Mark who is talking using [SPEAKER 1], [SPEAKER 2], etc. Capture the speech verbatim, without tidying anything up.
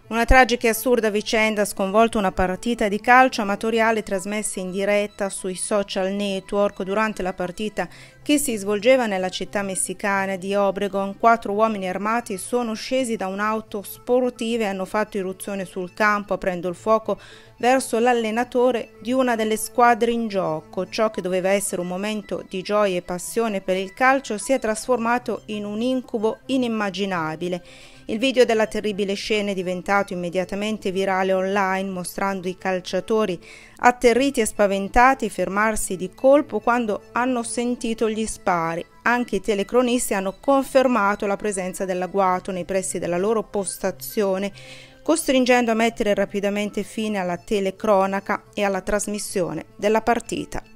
[SPEAKER 1] Una tragica e assurda vicenda ha sconvolto una partita di calcio amatoriale trasmessa in diretta sui social network. Durante la partita che si svolgeva nella città messicana di Obregon, quattro uomini armati sono scesi da un'auto sportiva e hanno fatto irruzione sul campo, aprendo il fuoco verso l'allenatore di una delle squadre in gioco. Ciò che doveva essere un momento di gioia e passione per il calcio si è trasformato in un incubo inimmaginabile. Il video della terribile scena è diventato immediatamente virale online, mostrando i calciatori atterriti e spaventati fermarsi di colpo quando hanno sentito gli spari. Anche i telecronisti hanno confermato la presenza dell'agguato nei pressi della loro postazione, costringendo a mettere rapidamente fine alla telecronaca e alla trasmissione della partita.